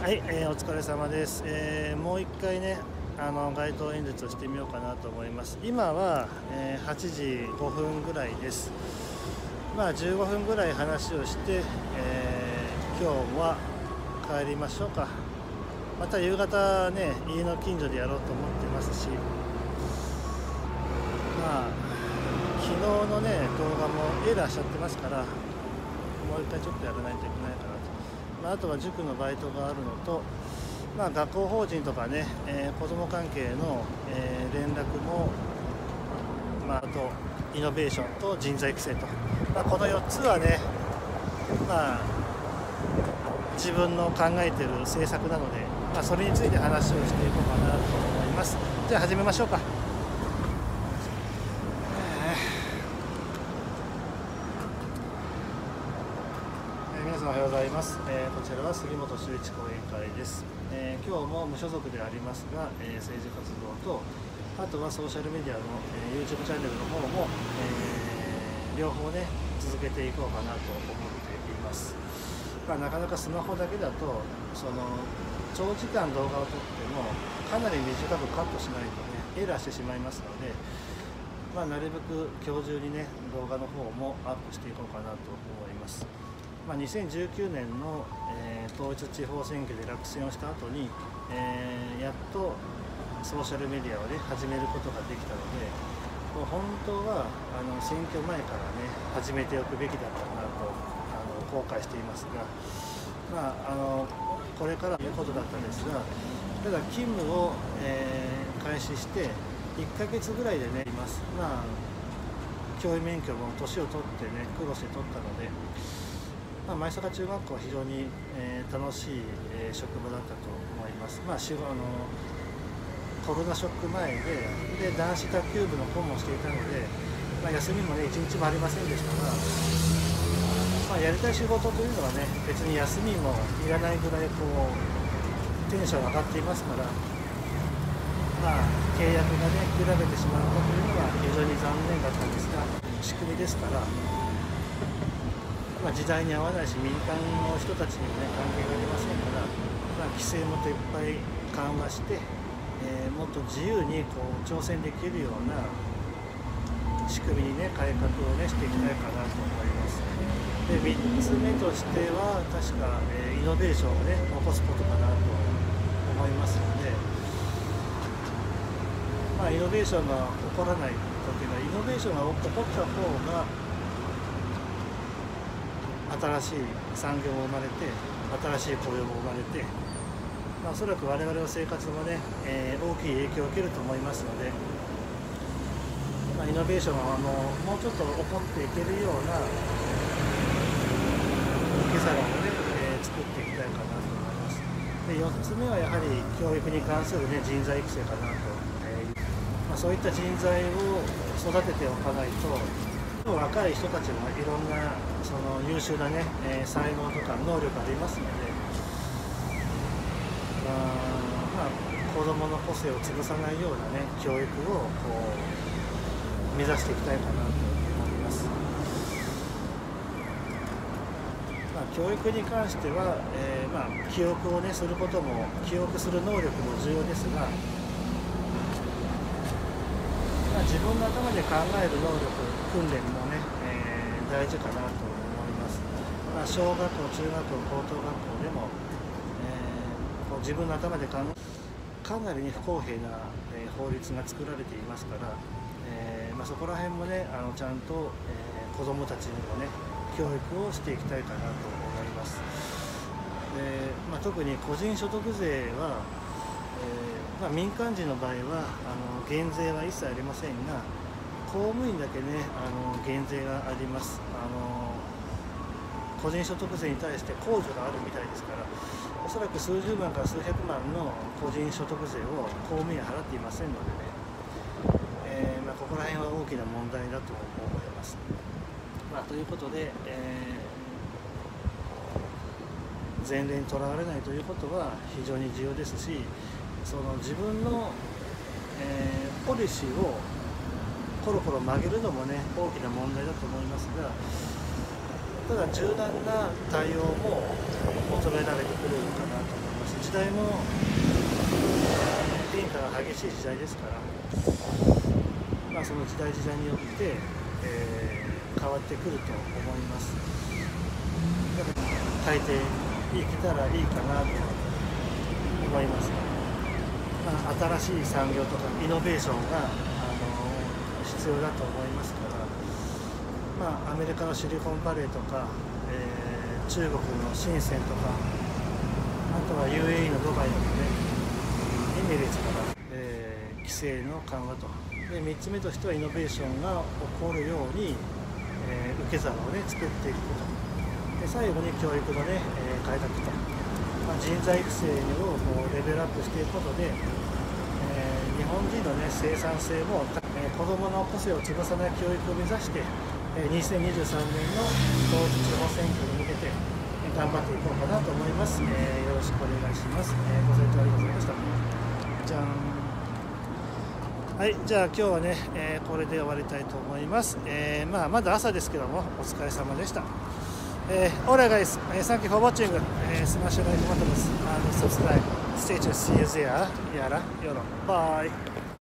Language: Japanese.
はい、お疲れ様です。もう一回ね、街頭演説をしてみようかなと思います。今は、8時5分ぐらいです。まあ15分ぐらい話をして、今日は帰りましょうか。また夕方ね、家の近所でやろうと思ってますし、まあ昨日のね動画もエラーしちゃってますから、もう一回ちょっとやらないといけないかなと。あとは塾のバイトがあるのと、学校法人とかね、子ども関係の、連絡も、あとイノベーションと人材育成と、この4つはね、自分の考えている政策なので、それについて話をしていこうかなと思います。じゃあ始めましょうか。皆さんおはようございます。こちらは杉本周一講演会です。今日も無所属でありますが、政治活動とあとはソーシャルメディアの、YouTube チャンネルの方も、両方ね続けていこうかなと思っています。なかなかスマホだけだと長時間動画を撮ってもかなり短くカットしないとねエラーしてしまいますので、なるべく今日中にね動画の方もアップしていこうかなと思います。2019年の、統一地方選挙で落選をした後に、やっとソーシャルメディアをね始めることができたので、本当は選挙前からね始めておくべきだったなと後悔していますが、これからということだったんですが、ただ勤務を、開始して1ヶ月ぐらいでねいます。教員免許も年を取ってね苦労して取ったので、前坂中学校は非常に、楽しい、職場だったと思います。コロナショック前で男子卓球部の顧問をしていたので、休みもね1日もありませんでしたが、やりたい仕事というのはね別に休みもいらないぐらいテンション上がっていますから、契約がね切られてしまったというのは非常に残念だったんですが、仕組みですから。時代に合わないし民間の人たちにもね関係がありませんから、規制も撤廃緩和して、もっと自由に挑戦できるような仕組みにね改革をねしていきたいかなと思います。で3つ目としては確か、イノベーションをね起こすことかなと思いますので、イノベーションが起こらない時はイノベーションが起こった方が新しい産業も生まれて新しい雇用も生まれて、おそらく我々の生活もね、大きい影響を受けると思いますので、イノベーションはもうちょっと起こっていけるような受け皿をね、作っていきたいかなと思います。で4つ目はやはり教育に関する、ね、人材育成かなと、そういった人材を育てておかないと若い人たちもいろんな優秀なね、才能とか能力がありますので、子どもの個性を潰さないようなね教育を目指していきたいかなと思います。教育に関しては、記憶をねすることも記憶する能力も重要ですが、自分の頭で考える能力訓練もね、大事かなと思います。小学校、中学校、高等学校でも、自分の頭でかなり、不公平な、法律が作られていますから、そこら辺もねちゃんと、子どもたちにもね教育をしていきたいかなと思います。特に個人所得税は民間人の場合は減税は一切ありませんが、公務員だけね減税があります。個人所得税に対して控除があるみたいですから、おそらく数十万から数百万の個人所得税を公務員は払っていませんのでね、ここら辺は大きな問題だと思います。ということで、前例にとらわれないということは非常に重要ですし、自分の、ポリシーをコロコロ曲げるのもね大きな問題だと思いますが、ただ柔軟な対応も求められてくるのかなと思います。 代も変化が激しい時代ですから、その時代時代によって、変わってくると思います。だから変えていけたらいいかなと思います。新しい産業とかイノベーションが必要だと思いますから、アメリカのシリコンバレーとか、中国の深センとか、あとは UAE のドバイとかね、エミレーツから、規制の緩和と、で3つ目としてはイノベーションが起こるように、受け皿をね作っていくことで、最後に教育のね、開拓と、人材育成をレベルアップしていくことで、日本人のね生産性も、子どもの個性を潰さない教育を目指して、2023年の統一地方選挙に向けて頑張っていこうかなと思います。よろしくお願いします。ご清聴ありがとうございました。じゃん。はい、じゃあ今日はね、これで終わりたいと思います。まだ朝ですけども、お疲れ様でした。Alright guys, thank you for watching. Smash the like button and subscribe. Stay tuned. See you there. Yara, Yoro. Bye.